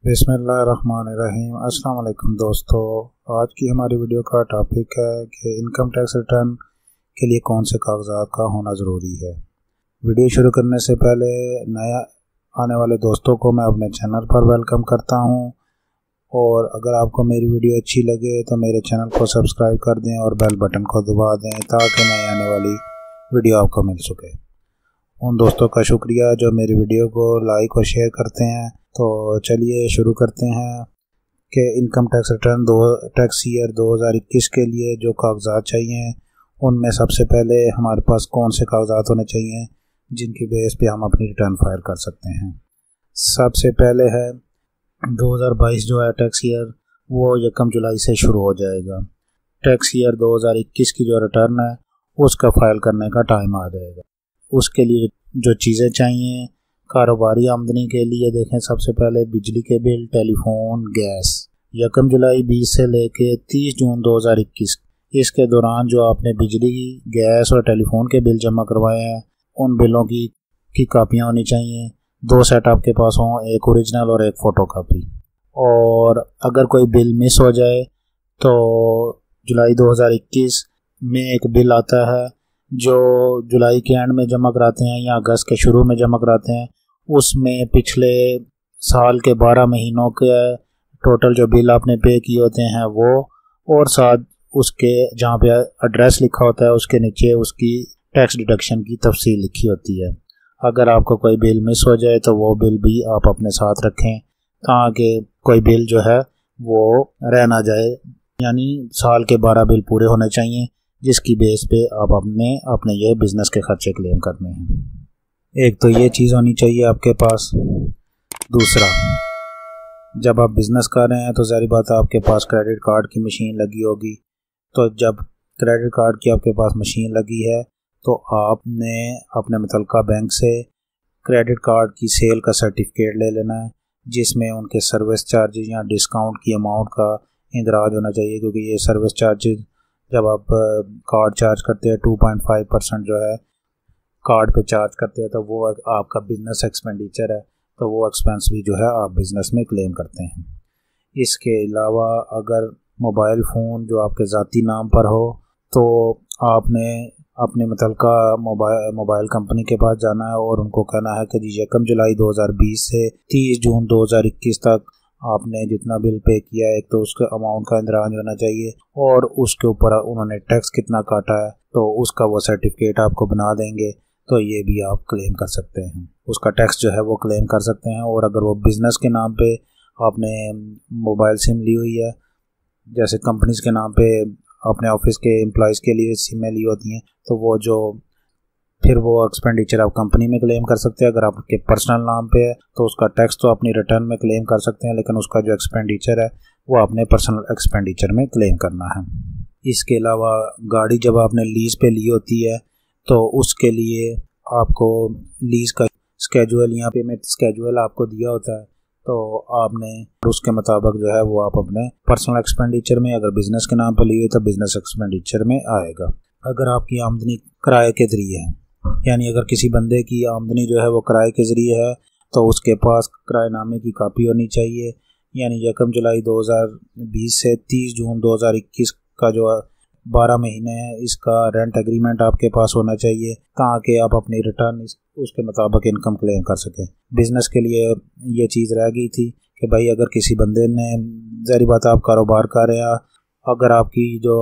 बिस्मिल्लाहिर्रहमानिर्रहीम। अस्सलाम वालेकुम दोस्तों, आज की हमारी वीडियो का टॉपिक है कि इनकम टैक्स रिटर्न के लिए कौन से कागजात का होना ज़रूरी है। वीडियो शुरू करने से पहले नया आने वाले दोस्तों को मैं अपने चैनल पर वेलकम करता हूं, और अगर आपको मेरी वीडियो अच्छी लगे तो मेरे चैनल को सब्सक्राइब कर दें और बेल बटन को दबा दें ताकि नई आने वाली वीडियो आपको मिल सके। उन दोस्तों का शुक्रिया जो मेरी वीडियो को लाइक और शेयर करते हैं। तो चलिए शुरू करते हैं कि income tax return tax year 2021 के लिए जो कागजात चाहिए उनमें सबसे पहले हमारे पास कौन से कागजात होने चाहिए जिनकी बेस पे हम अपनी रिटर्न फाइल कर सकते हैं। सबसे पहले है 2022 जो है टैक्स ईयर, वो 1 जुलाई से शुरू हो जाएगा। टैक्स ईयर 2021 की जो रिटर्न है उसका फाइल करने का टाइम आ जाएगा। उसके लिए जो चीज़ें चाहिए कारोबारी आमदनी के लिए, देखें सबसे पहले बिजली के बिल, टेलीफोन, गैस। 1 जुलाई 20 से लेके 30 जून 2021 इसके दौरान जो आपने बिजली, गैस और टेलीफोन के बिल जमा करवाए हैं उन बिलों की कापियाँ होनी चाहिए। 2 सेट आपके पास हों, एक ओरिजिनल और एक फ़ोटो कापी। और अगर कोई बिल मिस हो जाए तो जुलाई 2021 में एक बिल आता है जो जुलाई के एंड में जमा कराते हैं या अगस्त के शुरू में जमा कराते हैं, उसमें पिछले साल के 12 महीनों के टोटल जो बिल आपने पे किए होते हैं वो, और साथ उसके जहाँ पे एड्रेस लिखा होता है उसके नीचे उसकी टैक्स डिडक्शन की तफसील लिखी होती है। अगर आपको कोई बिल मिस हो जाए तो वो बिल भी आप अपने साथ रखें ताकि कोई बिल जो है वो रह ना जाए। यानी साल के 12 बिल पूरे होने चाहिए जिसकी बेस पे आप अपने ये बिज़नेस के खर्चे क्लेम करने हैं। एक तो ये चीज़ होनी चाहिए आपके पास। दूसरा, जब आप बिज़नेस कर रहे हैं तो ज़ाहिर बात है आपके पास क्रेडिट कार्ड की मशीन लगी होगी। तो जब क्रेडिट कार्ड की आपके पास मशीन लगी है तो आपने अपने मुतल्लिका बैंक से क्रेडिट कार्ड की सेल का सर्टिफिकेट ले लेना है जिसमें उनके सर्विस चार्जेस या डिस्काउंट की अमाउंट का इंदराज होना चाहिए, क्योंकि ये सर्विस चार्जेस जब आप कार्ड चार्ज करते हैं 2.5% जो है कार्ड पे चार्ज करते हैं तो वो आपका बिज़नेस एक्सपेंडिचर है, तो वो एक्सपेंस भी जो है आप बिज़नेस में क्लेम करते हैं। इसके अलावा अगर मोबाइल फ़ोन जो आपके ज़ाती नाम पर हो तो आपने अपने मुतल्लिका मोबाइल कंपनी के पास जाना है और उनको कहना है कि जी 1 जुलाई 2020 से 30 जून 2021 तक आपने जितना बिल पे किया है, एक तो उसके अमाउंट का इंदराज होना चाहिए और उसके ऊपर उन्होंने टैक्स कितना काटा है तो उसका वो सर्टिफिकेट आपको बना देंगे, तो ये भी आप क्लेम कर सकते हैं। उसका टैक्स जो है वो क्लेम कर सकते हैं। और अगर वो बिज़नेस के नाम पे आपने मोबाइल सिम ली हुई है, जैसे कंपनीज के नाम पे अपने ऑफिस के एम्प्लॉयज़ के लिए सिमें ली होती हैं, तो वो जो फिर वो एक्सपेंडिचर आप कंपनी में क्लेम कर सकते हैं। अगर आपके पर्सनल नाम पे है तो उसका टैक्स तो अपनी रिटर्न में क्लेम कर सकते हैं, लेकिन उसका जो एक्सपेंडिचर है वो अपने पर्सनल एक्सपेंडिचर में क्लेम करना है। इसके अलावा गाड़ी जब आपने लीज़ पे ली होती है तो उसके लिए आपको लीज़ का स्केजुअल या पेमेंट स्केजुअल आपको दिया होता है, तो आपने उसके मुताबिक जो है वो आप अपने पर्सनल एक्सपेंडिचर में, अगर बिज़नेस के नाम पर लिए तो बिज़नेस एक्सपेंडिचर में आएगा। अगर आपकी आमदनी किराए के ज़रिए है, यानी अगर किसी बंदे की आमदनी जो है वो किराए के ज़रिए है तो उसके पास किराएनामे की कापी होनी चाहिए। यानी 1 जुलाई 2020 से 30 जून 2021 का जो 12 महीने है इसका रेंट एग्रीमेंट आपके पास होना चाहिए ताकि आप अपनी रिटर्न उसके मुताबिक इनकम क्लेम कर सकें। बिज़नेस के लिए ये चीज़ रह गई थी कि भाई अगर किसी बंदे ने, ज़ाहिर बात आप कारोबार कर रहे हैं, अगर आपकी जो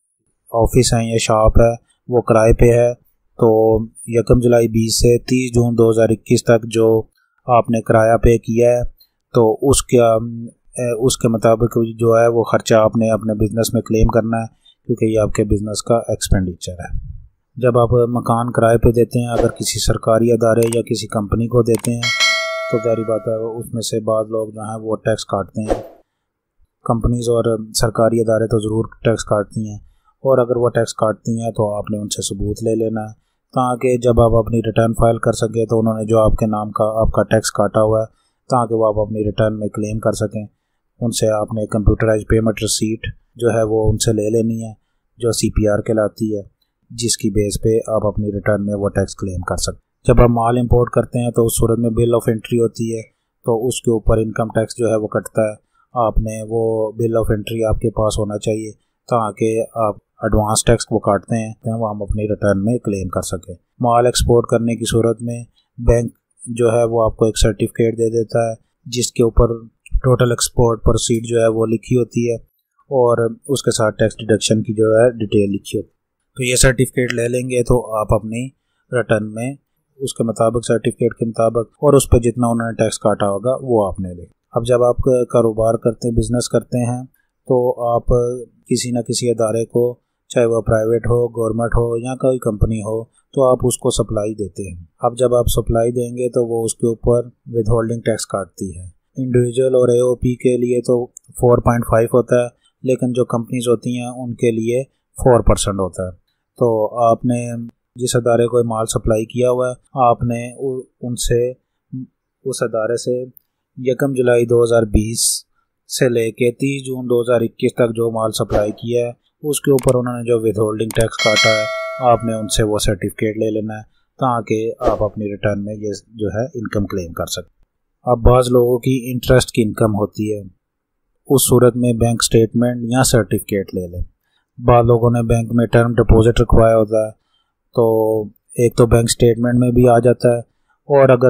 ऑफिस है या शॉप है वो किराए पे है तो 1 जुलाई 20 से 30 जून 2021 तक जो आपने किराया पे किया है तो उसके मुताबिक जो है वो ख़र्चा आपने अपने बिज़नेस में क्लेम करना है, क्योंकि ये आपके बिज़नेस का एक्सपेंडिचर है। जब आप मकान किराए पे देते हैं, अगर किसी सरकारी अदारे या किसी कंपनी को देते हैं तो ज़ाहिर बात है उसमें से बाद लोग जो हैं वो टैक्स काटते हैं। कंपनीज़ और सरकारी अदारे तो ज़रूर टैक्स काटती हैं, और अगर वो टैक्स काटती हैं तो आपने उनसे सबूत ले लेना है ताकि जब आप अपनी रिटर्न फाइल कर सकें तो उन्होंने जो आपके नाम का आपका टैक्स काटा हुआ है ताकि वो आप अपनी रिटर्न में क्लेम कर सकें। उनसे आपने कंप्यूटराइज पेमेंट रसीट जो है वो उनसे ले लेनी है जो CPR कहलाती है, जिसकी बेस पे आप अपनी रिटर्न में वो टैक्स क्लेम कर सकते हैं। जब आप माल इंपोर्ट करते हैं तो उस सूरत में बिल ऑफ एंट्री होती है, तो उसके ऊपर इनकम टैक्स जो है वो कटता है। आपने वो बिल ऑफ एंट्री आपके पास होना चाहिए ताकि आप एडवांस टैक्स वो काटते हैं वो हम अपनी रिटर्न में क्लेम कर सकें। माल एक्सपोर्ट करने की सूरत में बैंक जो है वो आपको एक सर्टिफिकेट दे देता है जिसके ऊपर टोटल एक्सपोर्ट प्रोसीड जो है वो लिखी होती है और उसके साथ टैक्स डिडक्शन की जो है डिटेल लिखी होती है। तो ये सर्टिफिकेट ले लेंगे तो आप अपनी रिटर्न में उसके मुताबिक सर्टिफिकेट के मुताबिक और उस पर जितना उन्होंने टैक्स काटा होगा वो आपने ले। अब जब आप कारोबार करते हैं, बिजनेस करते हैं, तो आप किसी न किसी अदारे को, चाहे वह प्राइवेट हो, गवर्नमेंट हो या कोई कंपनी हो, तो आप उसको सप्लाई देते हैं। अब जब आप सप्लाई देंगे तो वो उसके ऊपर विद होल्डिंग टैक्स काटती है। इंडिविजुअल और AOP के लिए तो 4.5 होता है, लेकिन जो कंपनीज होती हैं उनके लिए 4% होता है। तो आपने जिस अदारे को माल सप्लाई किया हुआ है, आपने उनसे उस अदारे से 1 जुलाई 2020 से लेके 30 जून 2021 तक जो माल सप्लाई किया है उसके ऊपर उन्होंने जो विद होल्डिंग टैक्स काटा है, आपने उनसे वो सर्टिफिकेट ले लेना है ताकि आप अपनी रिटर्न में ये जो है इनकम क्लेम कर सकें। अब बाज़ लोगों की इंटरेस्ट की इनकम होती है, उस सूरत में बैंक स्टेटमेंट या सर्टिफिकेट ले लें। बाद लोगों ने बैंक में टर्म डिपॉजिट रखवाया होता है, तो एक तो बैंक स्टेटमेंट में भी आ जाता है, और अगर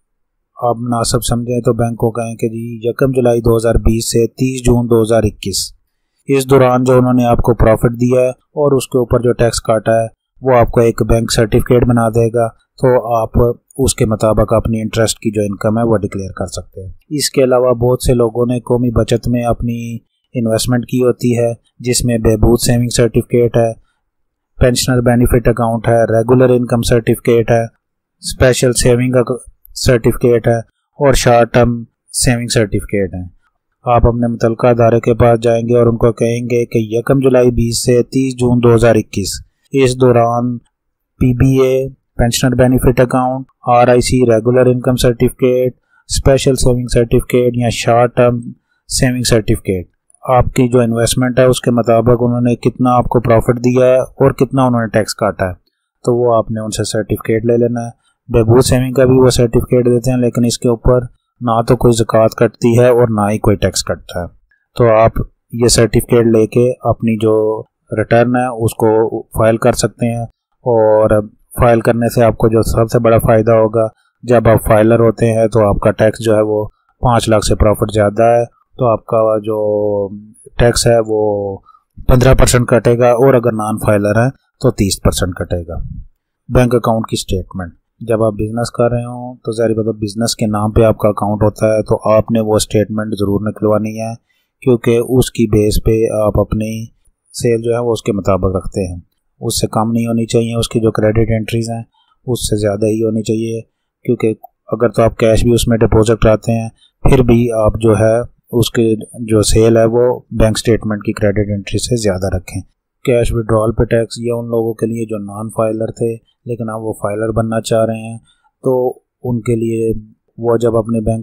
आप मुनासिब समझें तो बैंक को कहें कि जी 1 जुलाई 2020 से 30 जून 2021 इस दौरान जो उन्होंने आपको प्रॉफिट दिया है और उसके ऊपर जो टैक्स काटा है वो आपको एक बैंक सर्टिफिकेट बना देगा, तो आप उसके मुताबिक अपनी इंटरेस्ट की जो इनकम है वो डिक्लेयर कर सकते हैं। इसके अलावा बहुत से लोगों ने कौमी बचत में अपनी इन्वेस्टमेंट की होती है, जिसमें बहबूद सेविंग सर्टिफिकेट है, पेंशनर बेनिफिट अकाउंट है, रेगुलर इनकम सर्टिफिकेट है, स्पेशल सेविंग सर्टिफिकेट है और शॉर्ट टर्म सेविंग सर्टिफिकेट है। आप अपने मुतल्लिका अदारे के पास जाएंगे और उनको कहेंगे कि 1 जुलाई 20 से 30 जून 2021 इस दौरान PBA, pensioner benefit account, RIC, regular income certificate, special saving certificate या शॉर्ट टर्म सेविंग सर्टिफिकेट, आपकी जो इन्वेस्टमेंट है उसके मुताबिक उन्होंने कितना आपको प्रॉफिट दिया है और कितना उन्होंने टैक्स काटा है, तो वो आपने उनसे सर्टिफिकेट ले लेना है। बहबूद सेविंग का भी वो सर्टिफिकेट देते हैं, लेकिन इसके ऊपर ना तो कोई ज़कात कटती है और ना ही कोई टैक्स कटता है। तो आप ये सर्टिफिकेट लेके अपनी जो रिटर्न है उसको फाइल कर सकते हैं, और फाइल करने से आपको जो सबसे बड़ा फ़ायदा होगा, जब आप फाइलर होते हैं तो आपका टैक्स जो है वो 5 लाख से प्रॉफिट ज़्यादा है तो आपका जो टैक्स है वो 15% कटेगा, और अगर नॉन फाइलर है तो 30% कटेगा। बैंक अकाउंट की स्टेटमेंट, जब आप बिज़नेस कर रहे हो तो ज़ाहिर बात है बिज़नेस के नाम पे आपका अकाउंट होता है, तो आपने वो स्टेटमेंट ज़रूर निकलवानी है, क्योंकि उसकी बेस पे आप अपनी सेल जो है वो उसके मुताबिक रखते हैं। उससे कम नहीं होनी चाहिए, उसकी जो क्रेडिट एंट्रीज़ हैं उससे ज़्यादा ही होनी चाहिए, क्योंकि अगर तो आप कैश भी उसमें डिपॉजिट कराते हैं फिर भी आप जो है उसके जो सेल है वो बैंक स्टेटमेंट की क्रेडिट एंट्री से ज़्यादा रखें। कैश विड्रॉल पे टैक्स, ये उन लोगों के लिए जो नॉन फाइलर थे लेकिन आप वो फाइलर बनना चाह रहे हैं, तो उनके लिए वो जब अपने बैंक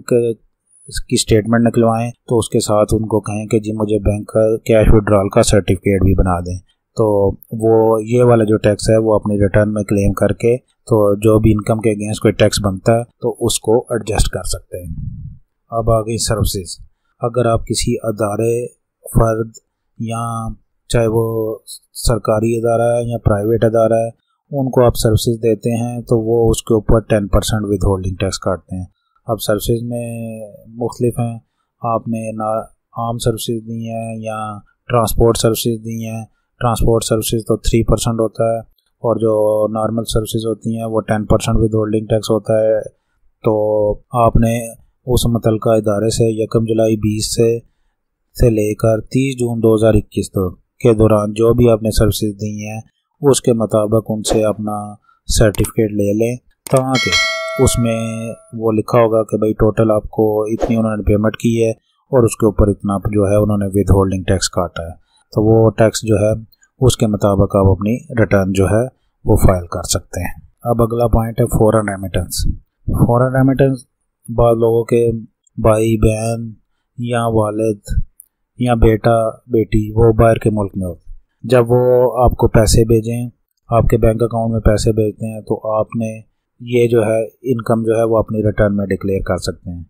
की स्टेटमेंट निकलवाएं तो उसके साथ उनको कहें कि जी मुझे बैंक का कैश विड्रॉल का सर्टिफिकेट भी बना दें, तो वो ये वाला जो टैक्स है वो अपनी रिटर्न में क्लेम करके तो जो भी इनकम के अगेंस्ट कोई टैक्स बनता है तो उसको एडजस्ट कर सकते हैं। अब आ गई सर्विसेज। अगर आप किसी अदारे, फ़र्द या चाहे वो सरकारी अदारा है या प्राइवेट अदारा है, उनको आप सर्विसेज देते हैं तो वो उसके ऊपर 10% विद होल्डिंग टैक्स काटते हैं। अब सर्विसेज में मुख्तलिफ हैं, आपने ना आम सर्विसेज दी हैं या ट्रांसपोर्ट सर्विसेज दी हैं। ट्रांसपोर्ट सर्विसेज तो 3% होता है, और जो नॉर्मल सर्विसेज होती हैं वो 10% विद होल्डिंग टैक्स होता है। तो आपने उस मुतल्लिका इदारे से 1 जुलाई 20 से लेकर 30 जून 2021 के दौरान जो भी आपने सर्विसेज दी हैं उसके मुताबिक उनसे अपना सर्टिफिकेट ले लें, ताकि उसमें वो लिखा होगा कि भाई टोटल आपको इतनी उन्होंने पेमेंट की है और उसके ऊपर इतना जो है उन्होंने विद होल्डिंग टैक्स काटा है, तो वो टैक्स जो है उसके मुताबिक आप अपनी रिटर्न जो है वो फाइल कर सकते हैं। अब अगला पॉइंट है फॉरेन रेमिटेंस। फॉरेन रेमिटेंस बाद लोगों के भाई बहन या वालिद या बेटा बेटी वो बाहर के मुल्क में होते, जब वो आपको पैसे भेजें, आपके बैंक अकाउंट में पैसे भेजते हैं, तो आपने ये जो है इनकम जो है वो अपनी रिटर्न में डिक्लेयर कर सकते हैं।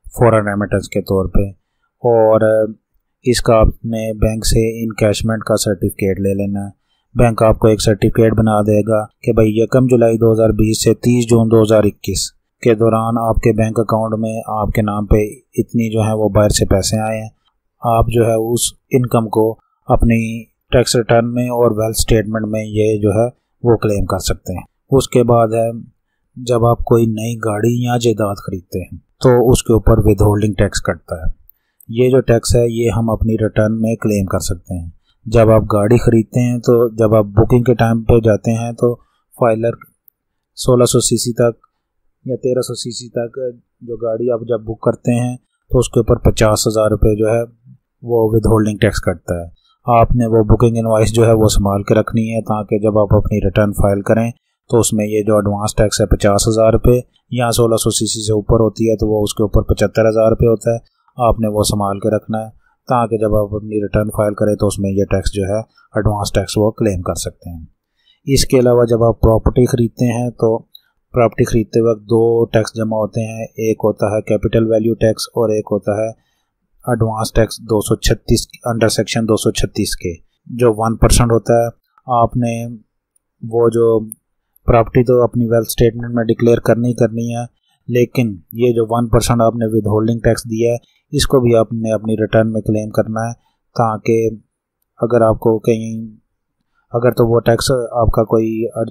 फ़ौरन रेमिटेंस के तौर पे। और इसका आपने बैंक से इनकैशमेंट का सर्टिफिकेट ले लेना है। बैंक आपको एक सर्टिफिकेट बना देगा कि भाई 1 जुलाई 2020 से 30 जून 2021 के दौरान आपके बैंक अकाउंट में आपके नाम पे इतनी जो है वो बाहर से पैसे आए हैं। आप जो है उस इनकम को अपनी टैक्स रिटर्न में और वेल्थ स्टेटमेंट में ये जो है वो क्लेम कर सकते हैं। उसके बाद है, जब आप कोई नई गाड़ी या जायदाद खरीदते हैं तो उसके ऊपर विद होल्डिंग टैक्स कटता है। ये जो टैक्स है ये हम अपनी रिटर्न में क्लेम कर सकते हैं। जब आप गाड़ी खरीदते हैं तो जब आप बुकिंग के टाइम पे जाते हैं तो फाइलर 1600 सीसी तक या 1300 सीसी तक जो गाड़ी आप जब बुक करते हैं तो उसके ऊपर 50,000 रुपये जो है वो विद होल्डिंग टैक्स कटता है। आपने वो बुकिंग इनवॉइस जो है वो संभाल के रखनी है ताकि जब आप अपनी रिटर्न फाइल करें तो उसमें ये जो एडवांस टैक्स है 50,000 रुपये या 1600 सीसी से ऊपर होती है तो वो उसके ऊपर 75,000 रुपये होता है। आपने वो संभाल के रखना है ताकि जब आप अपनी रिटर्न फाइल करें तो उसमें ये टैक्स जो है एडवांस टैक्स वो क्लेम कर सकते हैं। इसके अलावा जब आप प्रॉपर्टी ख़रीदते हैं तो प्रॉपर्टी ख़रीदते वक्त 2 टैक्स जमा होते हैं। एक होता है कैपिटल वैल्यू टैक्स और एक होता है एडवांस टैक्स 236 अंडर सेक्शन 236 के जो 1% होता है। आपने वो जो प्रॉपर्टी तो अपनी वेल्थ स्टेटमेंट में डिक्लेयर करनी है, लेकिन ये जो 1% आपने विद होल्डिंग टैक्स दिया है इसको भी आपने अपनी रिटर्न में क्लेम करना है ताकि अगर आपको कहीं अगर तो वो टैक्स आपका कोई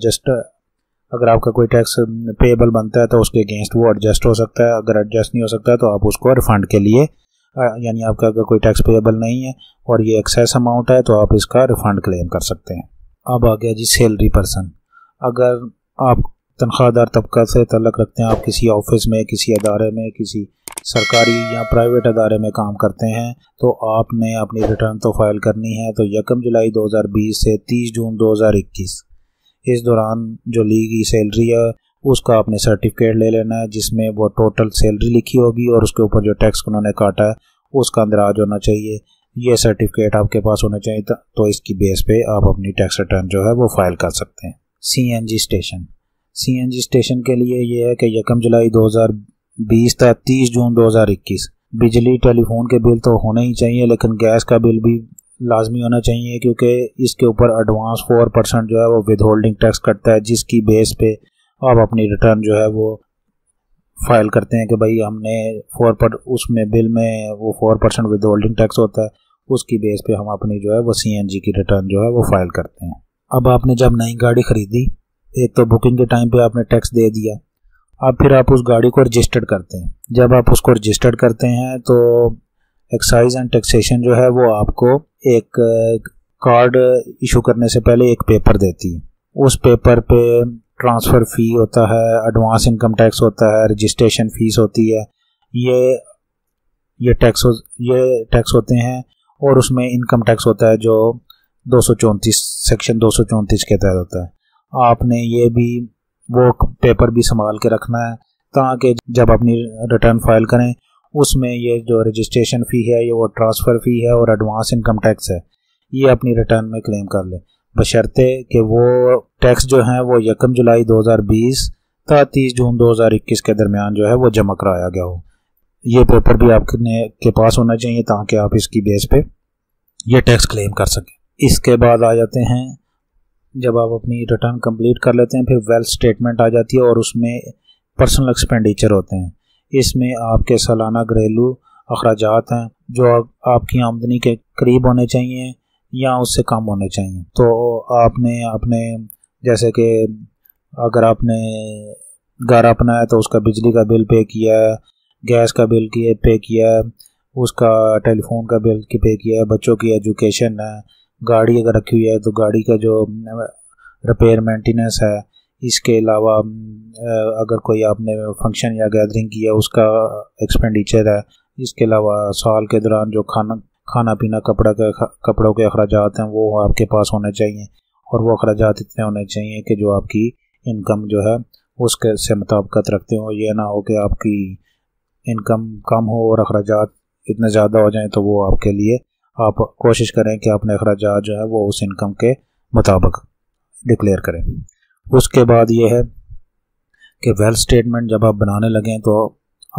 अगर आपका कोई टैक्स पेएबल बनता है तो उसके अगेंस्ट वो एडजस्ट हो सकता है। अगर एडजस्ट नहीं हो सकता है तो आप उसको रिफंड के लिए यानी आपका अगर कोई टैक्स पेएबल नहीं है और ये एक्सेस अमाउंट है तो आप इसका रिफंड क्लेम कर सकते हैं। अब आ गया जी सैलरी पर्सन। अगर आप तनख्वाहदार तबका से तल्लुक़ रखते हैं, आप किसी ऑफिस में, किसी अदारे में, किसी सरकारी या प्राइवेट अदारे में काम करते हैं तो आपने अपनी रिटर्न तो फाइल करनी है। तो 1 जुलाई 2020 से 30 जून 2021 इस दौरान जो ली गई सैलरी है उसका आपने सर्टिफिकेट ले लेना है जिसमें वो टोटल सैलरी लिखी होगी और उसके ऊपर जो टैक्स उन्होंने काटा है उसका अंदराज होना चाहिए। ये सर्टिफिकेट आपके पास होना चाहिए तो इसकी बेस पे आप अपनी टैक्स रिटर्न जो है वो फाइल कर सकते हैं। CNG स्टेशन के लिए ये है कि 1 जुलाई 2020 तक 30 जून 2021 बिजली टेलीफोन के बिल तो होने ही चाहिए, लेकिन गैस का बिल भी लाजमी होना चाहिए क्योंकि इसके ऊपर एडवांस 4% जो है वो विद होल्डिंग टैक्स कटता है, जिसकी बेस पे आप अपनी रिटर्न जो है वो फाइल करते हैं कि भाई हमने उसमें बिल में वो 4% विद होल्डिंग टैक्स होता है, उसकी बेस पे हम अपनी जो है वो CNG की रिटर्न जो है वो फाइल करते हैं। अब आपने जब नई गाड़ी खरीदी, एक तो बुकिंग के टाइम पे आपने टैक्स दे दिया, अब फिर आप उस गाड़ी को रजिस्टर्ड करते हैं। जब आप उसको रजिस्टर्ड करते हैं तो एक्साइज एंड टैक्सेशन जो है वो आपको एक कार्ड इशू करने से पहले एक पेपर देती है। उस पेपर पे ट्रांसफ़र फ़ी होता है, एडवांस इनकम टैक्स होता है, रजिस्ट्रेशन फ़ीस होती है, ये टैक्स होते हैं और उसमें इनकम टैक्स होता है जो 234 सेक्शन 234 के तहत होता है। आपने ये भी वो पेपर भी संभाल के रखना है ताकि जब अपनी रिटर्न फाइल करें उसमें ये जो रजिस्ट्रेशन फ़ी है, ये वो ट्रांसफ़र फ़ी है और एडवांस इनकम टैक्स है, ये अपनी रिटर्न में क्लेम कर लें, बशर्ते कि वो टैक्स जो है वो 1 जुलाई 2020 था 30 जून 2021 के दरमियान जो है वो जमा कराया गया हो। ये पेपर भी आपके पास होना चाहिए ताकि आप इसकी बेस पे ये टैक्स क्लेम कर सकें। इसके बाद आ जाते हैं, जब आप अपनी रिटर्न कंप्लीट कर लेते हैं फिर वेल्थ स्टेटमेंट आ जाती है और उसमें पर्सनल एक्सपेंडिचर होते हैं। इसमें आपके सालाना घरेलू अखराजात हैं जो आपकी आमदनी के करीब होने चाहिए या उससे कम होने चाहिए। तो आपने अपने जैसे कि अगर आपने घर अपना है तो उसका बिजली का बिल पे किया है, गैस का बिल पे किया है, उसका टेलीफोन का बिल पे किया है, बच्चों की एजुकेशन है, गाड़ी अगर रखी हुई है तो गाड़ी का जो रिपेयर मेंटेनेंस है, इसके अलावा अगर कोई आपने फंक्शन या गैदरिंग की है उसका एक्सपेंडिचर है, इसके अलावा साल के दौरान जो खाना पीना कपड़ों के अखराजात हैं वो आपके पास होने चाहिए और वो अखराजात इतने होने चाहिए कि जो आपकी इनकम जो है उसके से मुताबिकत रखते हो। ये ना हो कि आपकी इनकम कम हो और अखराजात इतने ज़्यादा हो जाएं तो वो आपके लिए, आप कोशिश करें कि अपने अखराजात जो है वो उस इनकम के मुताबिक डिक्लेयर करें। उसके बाद ये है कि वेल्थ स्टेटमेंट जब आप बनाने लगें तो आप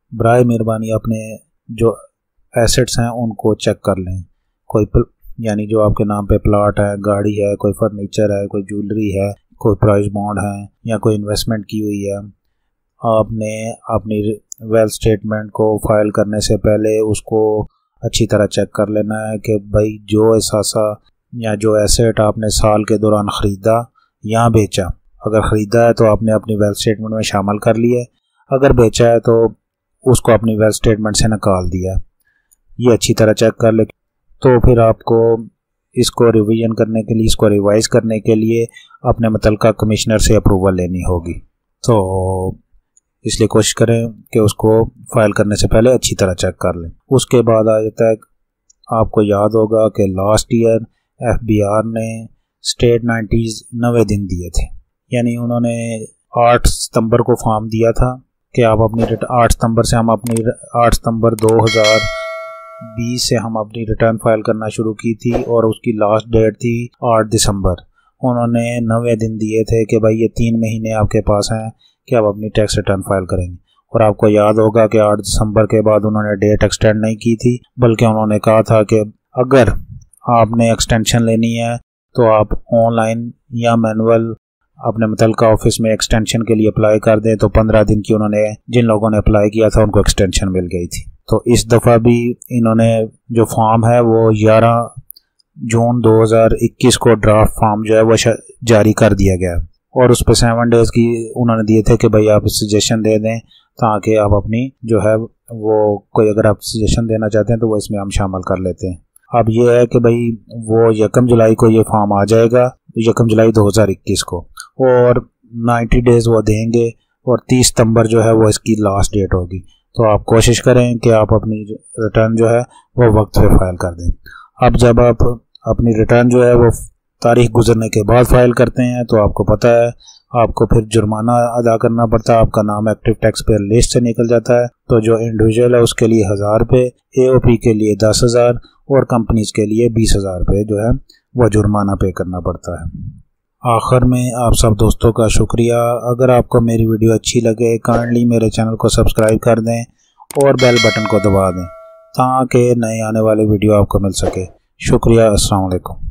बराए मेहरबानी अपने जो एसेट्स हैं उनको चेक कर लें। कोई यानी जो आपके नाम पे प्लॉट है, गाड़ी है, कोई फर्नीचर है, कोई ज्वेलरी है, कोई प्राइस बॉन्ड है या कोई इन्वेस्टमेंट की हुई है, आपने अपनी वेल्थ स्टेटमेंट को फाइल करने से पहले उसको अच्छी तरह चेक कर लेना है कि भाई जो एसासा या जो एसेट आपने साल के दौरान ख़रीदा या बेचा, अगर ख़रीदा है तो आपने अपनी वेल्थ स्टेटमेंट में शामिल कर लिया है, अगर बेचा है तो उसको अपनी वेल्थ स्टेटमेंट से निकाल दिया। ये अच्छी तरह चेक कर ले तो फिर आपको इसको रिवीजन करने के लिए, इसको रिवाइज करने के लिए अपने मुतल्लिका कमिश्नर से अप्रूवल लेनी होगी। तो इसलिए कोशिश करें कि उसको फाइल करने से पहले अच्छी तरह चेक कर लें। उसके बाद आ जाता है, आपको याद होगा कि लास्ट ईयर FBR ने स्टेट 90 दिन दिए थे, यानी उन्होंने 8 सितंबर को फॉर्म दिया था कि आप अपनी 8 सितंबर से हम अपनी 8 सितंबर 2020 से हम अपनी रिटर्न फाइल करना शुरू की थी और उसकी लास्ट डेट थी 8 दिसंबर। उन्होंने 90 दिन दिए थे कि भाई ये 3 महीने आपके पास हैं कि आप अपनी टैक्स रिटर्न फाइल करेंगे। और आपको याद होगा कि 8 दिसंबर के बाद उन्होंने डेट एक्सटेंड नहीं की थी, बल्कि उन्होंने कहा था कि अगर आपने एक्सटेंशन लेनी है तो आप ऑनलाइन या मैनुअल अपने मुतल्लिका ऑफिस में एक्सटेंशन के लिए अप्लाई कर दें। तो 15 दिन की उन्होंने, जिन लोगों ने अप्लाई किया था उनको एक्सटेंशन मिल गई थी। तो इस दफ़ा भी इन्होंने जो फॉर्म है वो 11 जून 2021 को ड्राफ्ट फॉर्म जो है वो जारी कर दिया गया और उस पर 7 डेज़ की उन्होंने दिए थे कि भाई आप सजेशन दे दें ताकि आप अपनी जो है वो कोई अगर आप सजेशन देना चाहते हैं तो वो इसमें हम शामिल कर लेते हैं। अब ये है कि भाई वो 1 जुलाई को ये फॉर्म आ जाएगा, 1 जुलाई 2021 को, और 90 डेज़ वो देंगे और 30 सितंबर जो है वो इसकी लास्ट डेट होगी। तो आप कोशिश करें कि आप अपनी रिटर्न जो है वो वक्त पे फाइल कर दें। अब जब आप अपनी रिटर्न जो है वो तारीख गुजरने के बाद फाइल करते हैं तो आपको पता है आपको फिर जुर्माना अदा करना पड़ता है, आपका नाम एक्टिव टैक्स पेयर लिस्ट से निकल जाता है। तो जो इंडिविजुअल है उसके लिए 1000 रुपये, AOP के लिए 10,000 और कंपनीज के लिए 20,000 रुपये जो है वो जुर्माना पे करना पड़ता है। आखिर में आप सब दोस्तों का शुक्रिया। अगर आपको मेरी वीडियो अच्छी लगे काइंडली मेरे चैनल को सब्सक्राइब कर दें और बेल बटन को दबा दें ताकि नए आने वाले वीडियो आपको मिल सके। शुक्रिया। अस्सलाम वालेकुम।